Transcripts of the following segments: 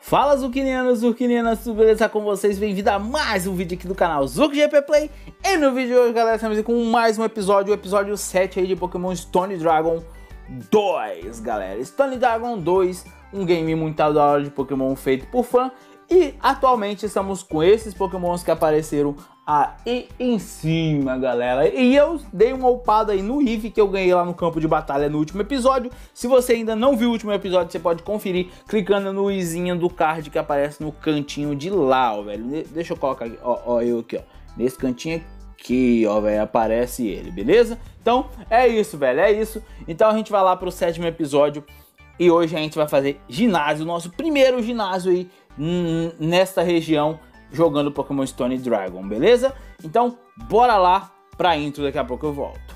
Fala Zucchinianos, Zucchinianas, tudo beleza com vocês? Bem-vindo a mais um vídeo aqui do canal ZucGP Play. E no vídeo de hoje, galera, estamos aqui com mais um episódio, o episódio 7 aí de Pokémon Stone Dragon 2, galera. Stone Dragon 2, um game muito da hora de Pokémon feito por fã. E atualmente estamos com esses Pokémons que apareceram aí em cima, galera. E eu dei uma upada aí no Eevee que eu ganhei lá no campo de batalha no último episódio. Se você ainda não viu o último episódio, você pode conferir clicando no izinho do card que aparece no cantinho de lá, ó, velho. Deixa eu colocar aqui, ó, eu aqui, ó. Nesse cantinho aqui, ó, velho, aparece ele, beleza? Então, é isso, velho, é isso. Então a gente vai lá pro 7º episódio e hoje a gente vai fazer ginásio, nosso primeiro ginásio aí nesta região, jogando Pokémon Stone Dragon, beleza? Então, bora lá pra intro, daqui a pouco eu volto.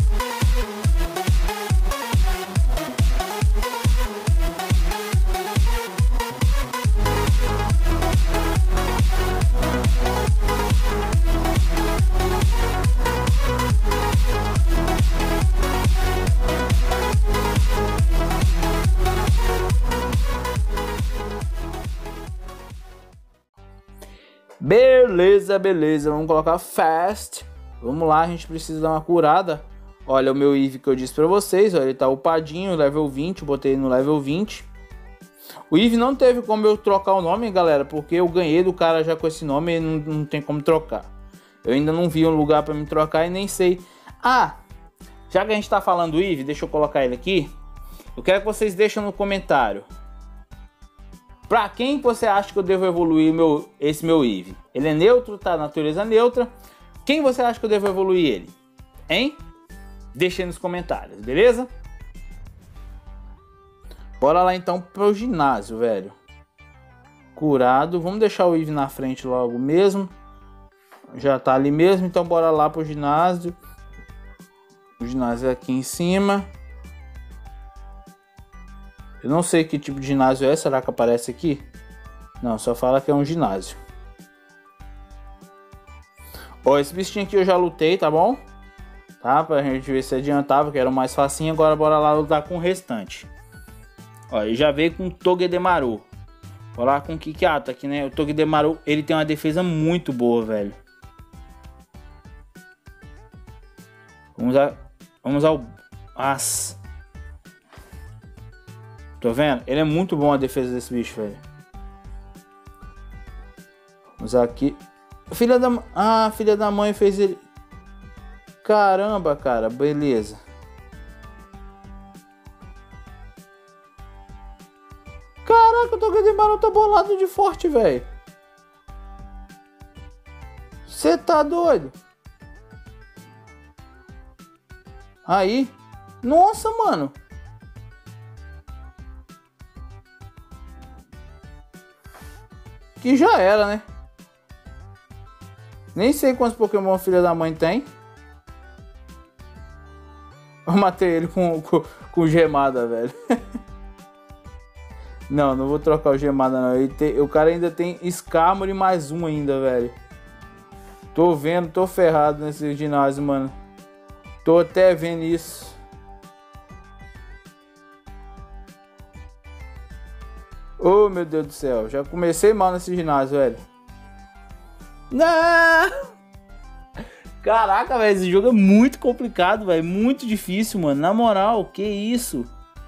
Beleza, beleza, vamos colocar fast. Vamos lá, a gente precisa dar uma curada. Olha o meu Eevee que eu disse pra vocês, ó, ele tá upadinho, level 20, botei ele no level 20. O Eevee não teve como eu trocar o nome, galera, porque eu ganhei do cara já com esse nome e não tem como trocar. Eu ainda não vi um lugar pra me trocar e nem sei. Ah, já que a gente tá falando do Eevee, deixa eu colocar ele aqui. Eu quero que vocês deixem no comentário. Pra quem você acha que eu devo evoluir esse meu Eevee? Ele é neutro, tá? Natureza neutra. Quem você acha que eu devo evoluir ele? Hein? Deixa aí nos comentários, beleza? Bora lá então pro ginásio, velho. Curado. Vamos deixar o Eevee na frente logo mesmo. Já tá ali mesmo, então bora lá pro ginásio. O ginásio é aqui em cima. Eu não sei que tipo de ginásio é, será que aparece aqui? Não, só fala que é um ginásio. Ó, esse bichinho aqui eu já lutei, tá bom? Tá, pra gente ver se adiantava, que era o mais facinho. Agora bora lá lutar com o restante. Ó, ele já veio com o Togedemaru. Bora lá com o Kikata aqui, né? O Togedemaru, ele tem uma defesa muito boa, velho. Vamos ao... As... Tô vendo? Ele é muito bom a defesa desse bicho, velho. Vamos aqui. Filha da mãe fez ele. Caramba, cara. Beleza. Caraca, o Togedemaru tá bolado de forte, velho. Você tá doido? Aí. Nossa, mano. Que já era, né? Nem sei quantos Pokémon filha da mãe tem. Eu matei ele com gemada, velho. Não vou trocar o gemada não. O cara ainda tem Skarmory mais um ainda, velho. Tô vendo, tô ferrado nesse ginásio, mano. Tô até vendo isso. Oh, meu Deus do céu. Já comecei mal nesse ginásio, velho. Não! Caraca, velho. Esse jogo é muito complicado, velho. Muito difícil, mano. Na moral, que isso?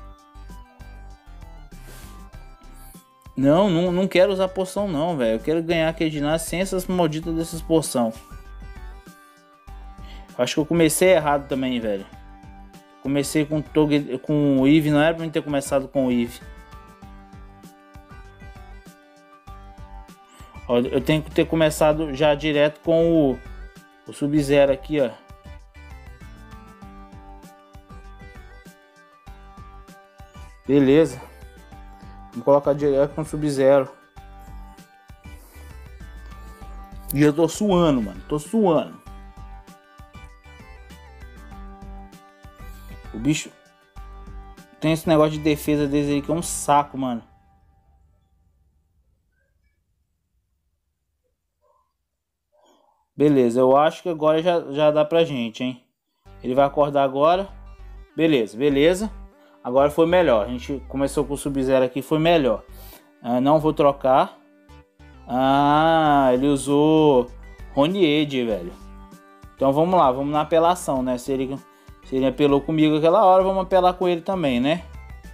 Não quero usar poção, não, velho. Eu quero ganhar aquele ginásio sem essas malditas dessas poção. Acho que eu comecei errado também, velho. Comecei com o Eevee. Não era pra mim ter começado com o Eevee. Ó, eu tenho que ter começado já direto com o Sub-Zero aqui, ó. Beleza. Vamos colocar direto com o Sub-Zero. E eu tô suando, mano. Tô suando. O bicho tem esse negócio de defesa deles aí que é um saco, mano. Beleza, eu acho que agora já dá pra gente, hein? Ele vai acordar agora. Beleza, beleza. Agora foi melhor. A gente começou com o Sub-Zero aqui, foi melhor. Não vou trocar. Ah, ele usou Ronied, velho. Então vamos lá, vamos na apelação, né? Se ele apelou comigo aquela hora, vamos apelar com ele também, né?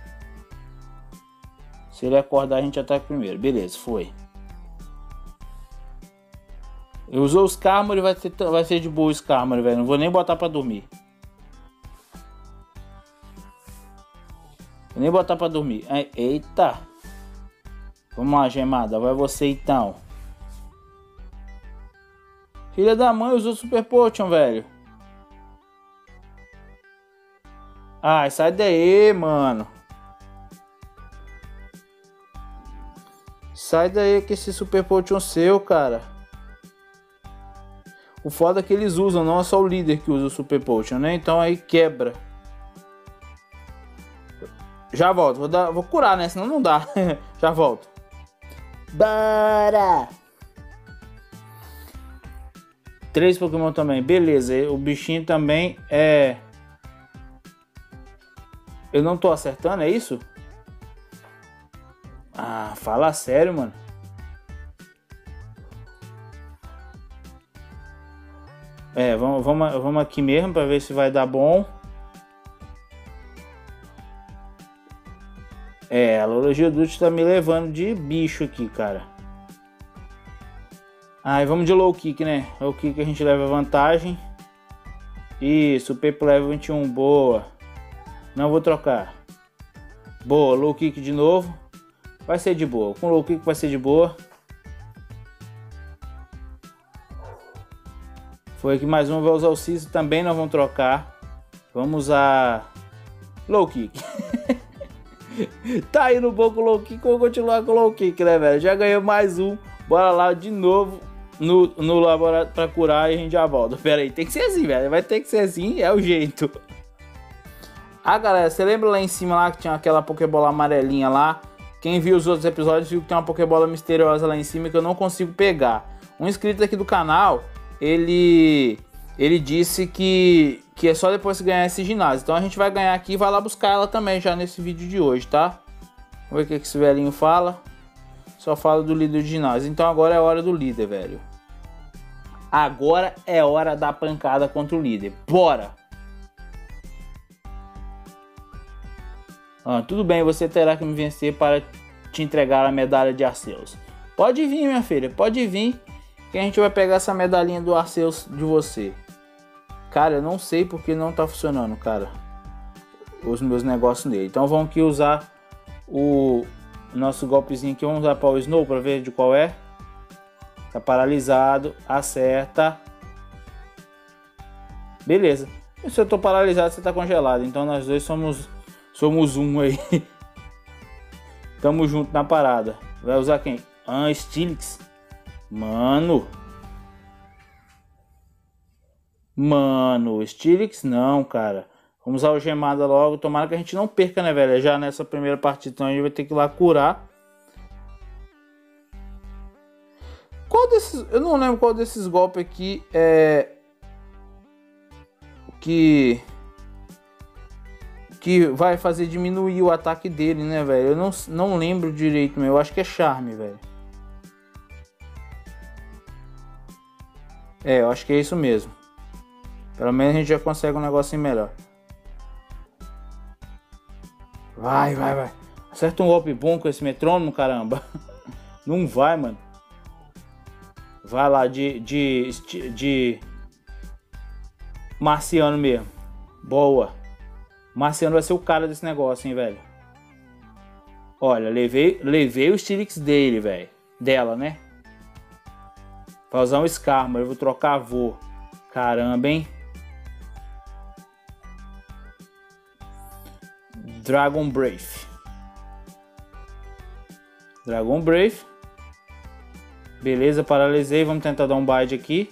Se ele acordar, a gente ataca primeiro. Beleza, foi. Eu usou os Skarmory, vai ser de boa o Skarmory, velho. Não vou nem botar pra dormir. Vou nem botar pra dormir. Eita. Vamos lá, gemada. Vai você então. Filha da mãe usou Super Potion, velho. Ai, sai daí, mano. Sai daí com esse Super Potion seu, cara. O foda é que eles usam, não é só o líder que usa o Super Potion, né? Então aí quebra. Já volto, vou curar, né? Senão não dá. Já volto. Bora! 3 Pokémon também, beleza. O bichinho também é... Eu não tô acertando, é isso? Ah, fala sério, mano. Vamos aqui mesmo pra ver se vai dar bom. A Geodude tá me levando de bicho aqui, cara. E vamos de Low Kick, né? Low Kick a gente leva vantagem. Isso, Pepe level 21, boa. Não vou trocar. Boa, Low Kick de novo. Vai ser de boa, com Low Kick vai ser de boa. Foi aqui mais um, vai usar o Siso, também não vamos trocar. Vamos usar Low Kick. Tá indo bom com Low Kick, vou continuar com Low Kick, né, velho? Já ganhei mais um, bora lá de novo no laboratório pra curar e a gente já volta. Pera aí, tem que ser assim, velho, vai ter que ser assim, é o jeito. Galera, você lembra lá em cima lá que tinha aquela Pokébola amarelinha lá? Quem viu os outros episódios viu que tem uma Pokébola misteriosa lá em cima que eu não consigo pegar. Um inscrito aqui do canal, ele disse que é só depois que ganhar esse ginásio. Então a gente vai ganhar aqui e vai lá buscar ela também já nesse vídeo de hoje, tá? Vamos ver o que esse velhinho fala. Só fala do líder de ginásio. Então agora é a hora do líder, velho. Agora é hora da pancada contra o líder. Bora! Tudo bem, você terá que me vencer para te entregar a medalha de Arceus. Pode vir, minha filha, pode vir, que a gente vai pegar essa medalhinha do Arceus de você. Cara, eu não sei porque não tá funcionando, cara, os meus negócios nele. Então vamos aqui usar o nosso golpezinho aqui. Vamos usar para o Snow para ver de qual é. Tá paralisado, acerta. Beleza. E se eu tô paralisado, você tá congelado. Então nós dois somos um aí. Tamo junto na parada. Vai usar quem? Steelix. Mano, Steelix não, cara. Vamos usar o Gemada logo. Tomara que a gente não perca, né, velho? Já nessa primeira partida, então a gente vai ter que ir lá curar. Qual desses... Eu não lembro qual desses golpes aqui é... Que vai fazer diminuir o ataque dele, né, velho? Eu não lembro direito, meu. Eu acho que é Charme, velho. Eu acho que é isso mesmo. Pelo menos a gente já consegue um negocinho melhor. Vai. Acerta um golpe bom com esse metrônomo, caramba. Não vai, mano. Vai lá de Marciano mesmo. Boa. Marciano vai ser o cara desse negócio, hein, velho. Olha, levei o Steelix dele, velho. Dela, né? Vai usar um Skarmory, eu vou trocar avô. Caramba, hein? Dragon Breath. Beleza, paralisei. Vamos tentar dar um bite aqui.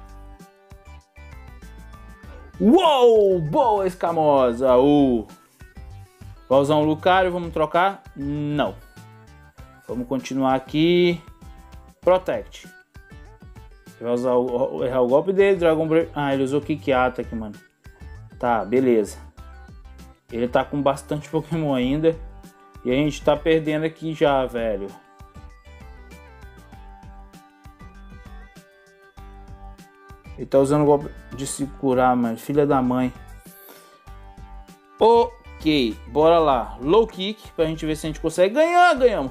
Uou! Boa, escamosa! Vai usar um Lucario, vamos trocar? Não. Vamos continuar aqui. Protect. Vai usar errar o golpe dele, Dragon Breath. Ele usou Kick Attack, mano. Tá, beleza. Ele tá com bastante Pokémon ainda. E a gente tá perdendo aqui já, velho. Ele tá usando o golpe de se curar, mano. Filha da mãe. Ok, bora lá. Low kick pra gente ver se a gente consegue ganhar. Ganhamos.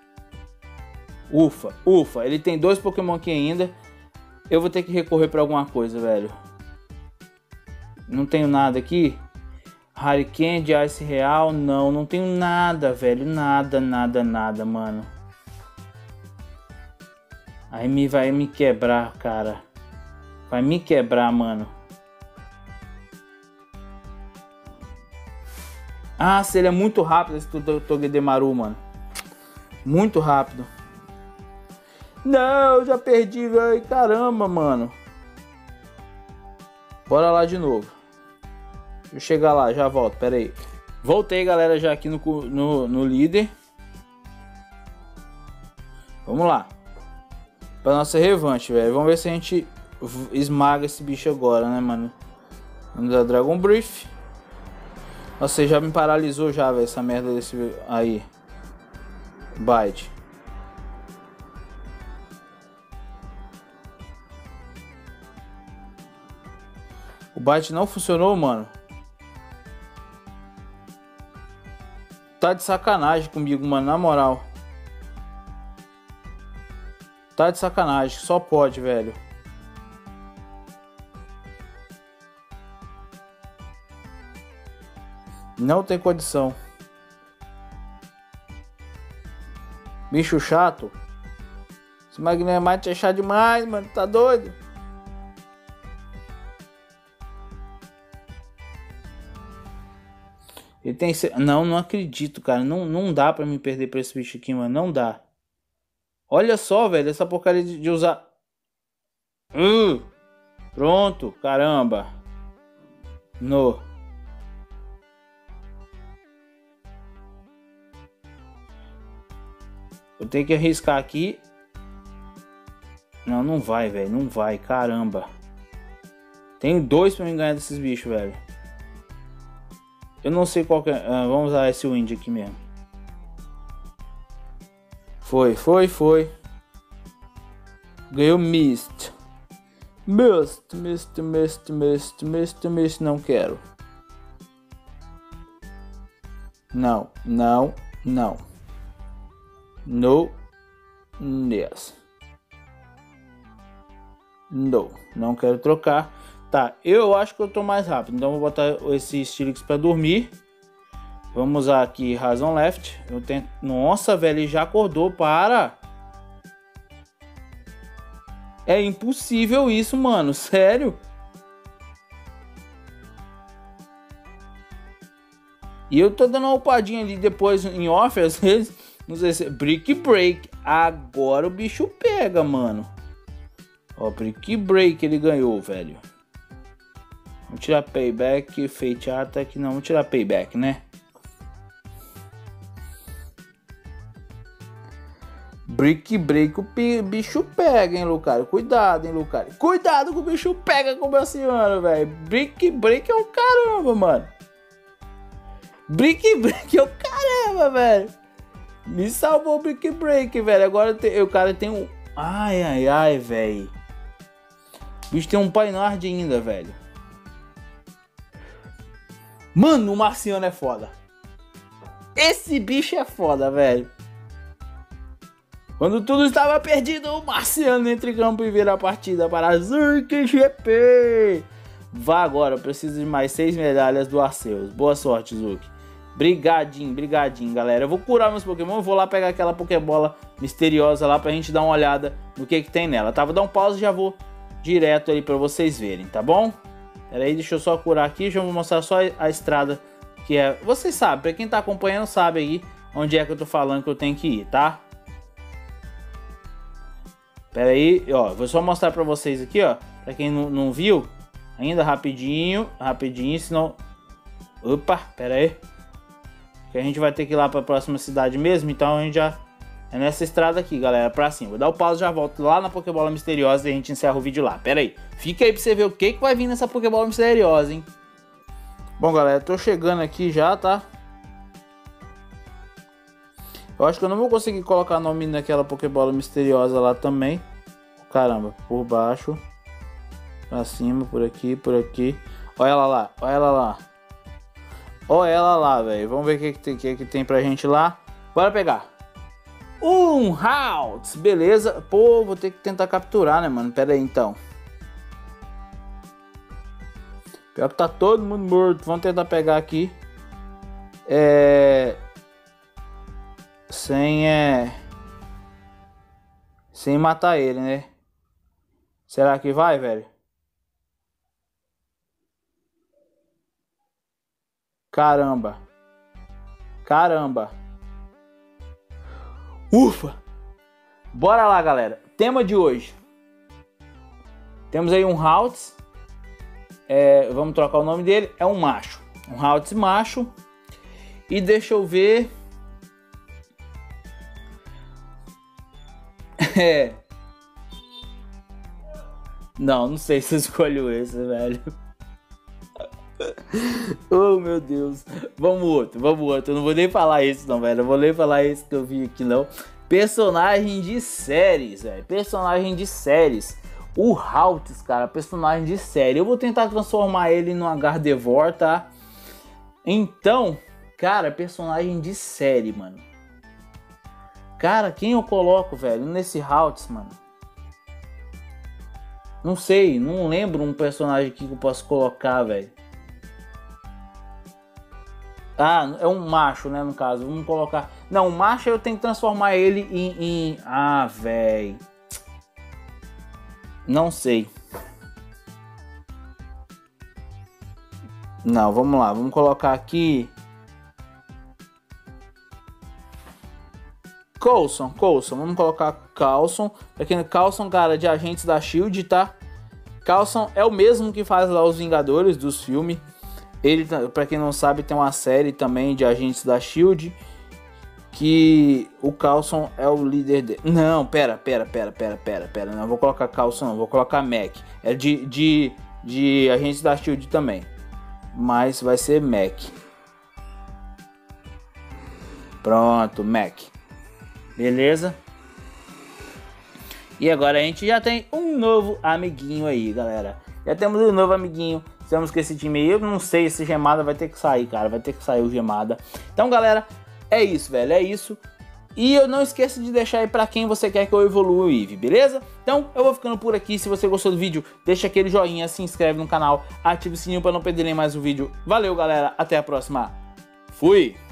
Ufa, ufa. Ele tem 2 Pokémon aqui ainda. Eu vou ter que recorrer pra alguma coisa, velho. Não tenho nada aqui. Hurricane de Ice Real. Não, não tenho nada, velho. Nada, nada, nada, mano. Aí vai me quebrar, cara. Vai me quebrar, mano. Ah, se ele é muito rápido esse Togedemaru, mano. Muito rápido. Não, já perdi, velho. Caramba, mano. Bora lá de novo. Deixa eu chegar lá, já volto, pera aí. Voltei, galera, já aqui no líder. Vamos lá. Pra nossa revanche, velho. Vamos ver se a gente esmaga esse bicho agora, né, mano? Vamos dar Dragon Breath. Nossa, já me paralisou já, velho, essa merda desse aí. Bite. O Bite não funcionou, mano. Tá de sacanagem comigo, mano, na moral. Tá de sacanagem, só pode, velho. Não tem condição. Bicho chato. Esse Magnemite é chato demais, mano. Tá doido? Ele tem... Não, não acredito, cara. Não dá pra me perder pra esse bicho aqui, mano. Não dá. Olha só, velho. Essa porcaria de usar... Pronto. Caramba. No. Eu tenho que arriscar aqui. Não, não vai, velho. Não vai. Caramba. Tenho 2 pra me ganhar desses bichos, velho. Eu não sei qual que é. Vamos usar esse Wind aqui mesmo. Foi. Ganhou Mist. Mist. Não quero. Não. No. Yes. No. Não quero trocar. Tá, eu acho que eu tô mais rápido. Então vou botar esse Steelix pra dormir. Vamos usar aqui Razon Left. Eu tento... Nossa, velho, ele já acordou. Para. É impossível isso, mano. Sério. E eu tô dando uma upadinha ali depois em off, às vezes. Não sei se... Brick Break. Agora o bicho pega, mano. Ó, Brick Break ele ganhou, velho. Vamos tirar Payback. Fate Attack. Não, vamos tirar Payback, né? Brick Break. O bicho pega, hein, Lucario. Cuidado, hein, Lucario. Cuidado que o bicho pega com o meu senhor, velho. Brick Break é o caramba, mano. Brick Break é o caramba, velho. Me salvou o Brick Break, velho. Agora o cara tem um... Ai, velho. O bicho tem um Painard ainda, velho. Mano, o Marciano é foda. Esse bicho é foda, velho. Quando tudo estava perdido, o Marciano entra em campo e vira a partida para Zurkee GP. Vá agora, eu preciso de mais 6 medalhas do Arceus. Boa sorte, Zurkee. Brigadinho, galera. Eu vou curar meus Pokémon, vou lá pegar aquela Pokébola misteriosa lá pra gente dar uma olhada no que tem nela, tá? Vou dar um pause e já vou direto aí pra vocês verem, tá bom? Pera aí, deixa eu só curar aqui, já vou mostrar só a estrada que é... Vocês sabem, pra quem tá acompanhando sabe aí onde é que eu tô falando que eu tenho que ir, tá? Pera aí, ó, vou só mostrar pra vocês aqui, ó, pra quem não viu, ainda rapidinho, senão... Opa, pera aí. Que a gente vai ter que ir lá pra próxima cidade mesmo, então a gente já... É nessa estrada aqui, galera, pra cima. Vou dar o pause e já volto lá na Pokébola Misteriosa e a gente encerra o vídeo lá. Pera aí, fica aí pra você ver o que vai vir nessa Pokébola Misteriosa, hein? Bom, galera, tô chegando aqui já, tá? Eu acho que eu não vou conseguir colocar nome naquela Pokébola misteriosa lá também. Caramba, por baixo. Pra cima, por aqui, por aqui. Olha ela lá, olha ela lá. Olha ela lá, velho. Vamos ver o que tem pra gente lá. Bora pegar. Um Haltz, beleza. Pô, vou ter que tentar capturar, né, mano? Pera aí, então. Pior que tá todo mundo morto. Vamos tentar pegar aqui. Sem matar ele, né? Será que vai, velho? Caramba. Caramba. Ufa. Bora lá, galera. Tema de hoje. Temos aí um Haltz. Vamos trocar o nome dele. É um macho. Um Haltz macho. E deixa eu ver. Não sei se eu escolho esse, velho. Oh, meu Deus. Vamos outro. Eu não vou nem falar esse não, velho. Eu vou nem falar esse que eu vi aqui, não. Personagem de séries, velho. Personagem de séries. O Haltz, cara. Personagem de série. Eu vou tentar transformar ele num Gardevoir, tá? Então, cara, personagem de série, mano. Cara, quem eu coloco, velho, nesse Haltz, mano? Não sei, não lembro um personagem aqui que eu posso colocar, velho. Ah, é um macho, né, no caso. Vamos colocar... Não, o macho eu tenho que transformar ele em... Ah, velho. Não sei. Não, vamos lá. Vamos colocar aqui... Coulson, vamos colocar Coulson. Aqui no Coulson, cara, de Agentes da Shield, tá? Coulson é o mesmo que faz lá os Vingadores dos filmes. Ele, pra quem não sabe, tem uma série também de Agentes da Shield. Que o Coulson é o líder dele. Não, pera. Não vou colocar Coulson, não. Vou colocar Mac. É de Agentes da Shield também. Mas vai ser Mac. Pronto, Mac. Beleza? E agora a gente já tem um novo amiguinho aí, galera. Já temos um novo amiguinho. Estamos com esse time aí. Eu não sei se Gemada vai ter que sair, cara. Vai ter que sair o Gemada. Então, galera, é isso, velho. É isso. E eu não esqueça de deixar aí pra quem você quer que eu evolua o Eevee, beleza? Então, eu vou ficando por aqui. Se você gostou do vídeo, deixa aquele joinha, se inscreve no canal, ativa o sininho pra não perderem mais um vídeo. Valeu, galera. Até a próxima. Fui!